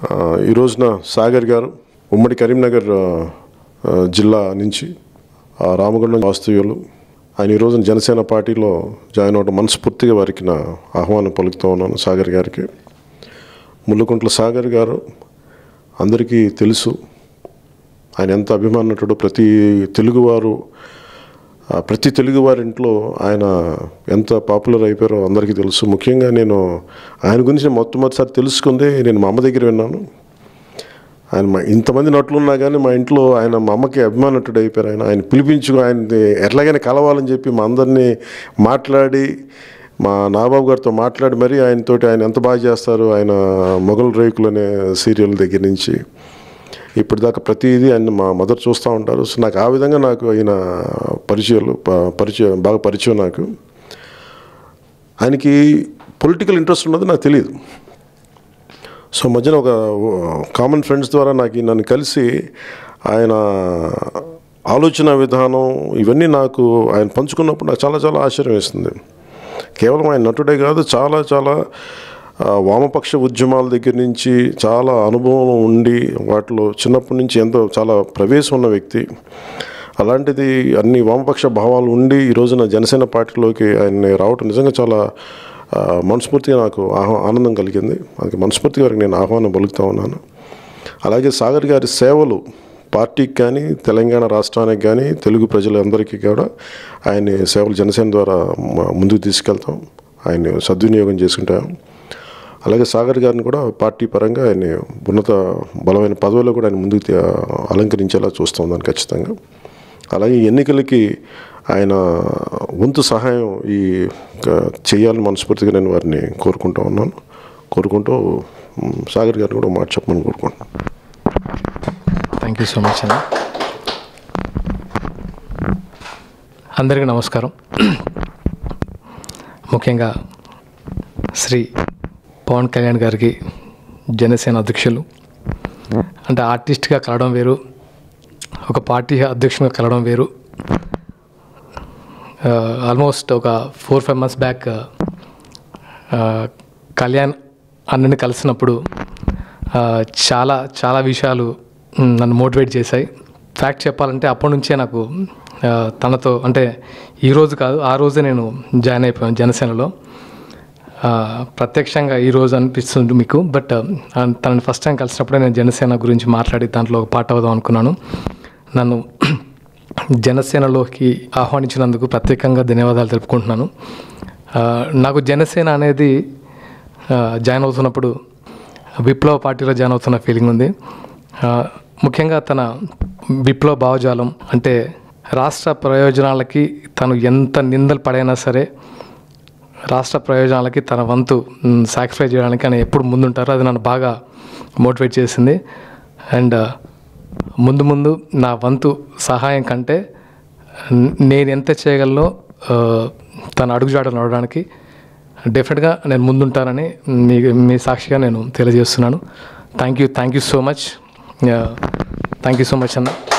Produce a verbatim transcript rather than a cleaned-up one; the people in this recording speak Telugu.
ఈ రోజున సాగర్ గారు ఉమ్మడి కరీంనగర్ జిల్లా నుంచి రామగుండం వాస్తవ్యులు. ఆయన ఈ రోజున జనసేన పార్టీలో జాయిన్ అవ్వడం మనస్ఫూర్తిగా వారికి నా ఆహ్వానం పలుకుతూ ఉన్నాను. సాగర్ గారికి, ముళ్ళకుంట్ల సాగర్ గారు అందరికీ తెలుసు. ఆయన ఎంత అభిమానటుడు. ప్రతి తెలుగువారు ప్రతి తెలుగువారి ఇంట్లో ఆయన ఎంత పాపులర్ అయిపోయారో అందరికీ తెలుసు. ముఖ్యంగా నేను ఆయన గురించి మొట్టమొదటిసారి తెలుసుకుందే నేను మా అమ్మ దగ్గర విన్నాను. ఆయన మా ఇంతమంది నటులు ఉన్నా కానీ మా ఇంట్లో ఆయన మా అమ్మకి అభిమానటుడు అయిపోయారు. ఆయన ఆయన పిలిపించుకు ఆయన ఎట్లాగైనా కలవాలని చెప్పి మా అందరినీ మాట్లాడి, మా నాబాబు గారితో మాట్లాడి మరీ ఆయనతోటి ఆయన ఎంత బాగా చేస్తారు, ఆయన మొగలిరేకులు అనే సీరియల్ దగ్గర నుంచి ఇప్పటిదాకా ప్రతిదీ ఆయన మా మదర్ చూస్తూ ఉంటారు. సో నాకు ఆ విధంగా నాకు ఆయన పరిచయాలు పరిచయం బాగా పరిచయం. నాకు ఆయనకి పొలిటికల్ ఇంట్రెస్ట్ ఉన్నది నాకు తెలియదు. సో మధ్యన ఒక కామన్ ఫ్రెండ్స్ ద్వారా నాకు నన్ను కలిసి ఆయన ఆలోచన విధానం ఇవన్నీ నాకు ఆయన పంచుకున్నప్పుడు నాకు చాలా చాలా ఆశ్చర్యం వేస్తుంది. కేవలం ఆయన నటుడే కాదు, చాలా చాలా వామపక్ష ఉద్యమాల దగ్గర నుంచి చాలా అనుభవం ఉండి వాటిలో చిన్నప్పటి నుంచి ఎంతో చాలా ప్రవేశం ఉన్న వ్యక్తి. అలాంటిది అన్ని వామపక్ష భావాలు ఉండి ఈ రోజున జనసేన పార్టీలోకి ఆయన రావటం నిజంగా చాలా మనస్ఫూర్తిగా నాకు ఆహ్వా ఆనందం కలిగింది. అందుకే మనస్ఫూర్తిగా వారికి నేను ఆహ్వానం పలుకుతూ ఉన్నాను. అలాగే సాగర్ గారి సేవలు పార్టీకి కానీ, తెలంగాణ రాష్ట్రానికి కానీ, తెలుగు ప్రజలందరికీ కూడా ఆయన సేవలు జనసేన ద్వారా ముందుకు తీసుకెళ్తాం. ఆయన్ని సద్వినియోగం చేసుకుంటాం. అలాగే సాగర్ గారిని కూడా పార్టీ పరంగా ఆయన ఉన్నత బలమైన పదవిలో కూడా ఆయన ముందుకు అలంకరించేలా చూస్తాం దాన్ని ఖచ్చితంగా. అలాగే ఎన్నికలకి ఆయన వంతు సహాయం ఈ చేయాలని మనస్ఫూర్తిగా నేను వారిని కోరుకుంటూ ఉన్నాను. కోరుకుంటూ సాగర్ గారిని కూడా మాట చెప్పమని కోరుకుంటున్నాను. థ్యాంక్ యూ సో మచ్ అన్న. అందరికీ నమస్కారం. ముఖ్యంగా శ్రీ పవన్ కళ్యాణ్ గారికి, జనసేన అధ్యక్షులు, అంటే ఆర్టిస్ట్గా కలవడం వేరు, ఒక పార్టీ అధ్యక్షునిగా కలవడం వేరు. ఆల్మోస్ట్ ఒక four five months back Kalyan అన్నని కలిసినప్పుడు చాలా చాలా విషయాలు నన్ను మోటివేట్ చేశాయి. ఫ్యాక్ట్ చెప్పాలంటే అప్పటి నుంచే నాకు తనతో, అంటే ఈరోజు కాదు ఆ రోజే నేను జాయిన్ అయిపోయాను జనసేనలో. ప్రత్యక్షంగా ఈరోజు అనిపిస్తుంది మీకు, బట్ తనని ఫస్ట్ టైం కలిసినప్పుడే నేను జనసేన గురించి మాట్లాడి దాంట్లో ఒక పార్ట్ అవుదాం అనుకున్నాను. నన్ను జనసేనలోకి ఆహ్వానించినందుకు ప్రత్యేకంగా ధన్యవాదాలు తెలుపుకుంటున్నాను. నాకు జనసేన అనేది జాయిన్ అవుతున్నప్పుడు విప్లవ పార్టీలో జాయిన్ అవుతున్న ఫీలింగ్ ఉంది. ముఖ్యంగా తన విప్లవ భావజాలం అంటే రాష్ట్ర ప్రయోజనాలకి తను ఎంత నిందలు పడైనా సరే రాష్ట్ర ప్రయోజనాలకి తన వంతు సాక్రిఫై చేయడానికి ఆయన ఎప్పుడు ముందుంటారో అది నన్ను బాగా మోటివేట్ చేసింది. అండ్ ముందు ముందు నా వంతు సహాయం కంటే నేను ఎంత చేయగలనో తన అడుగుజాడలు నడవడానికి డెఫినెట్గా నేను ముందుంటానని మీ మీ సాక్షిగా నేను తెలియజేస్తున్నాను. Thank you thank you so much thank you so much అన్న.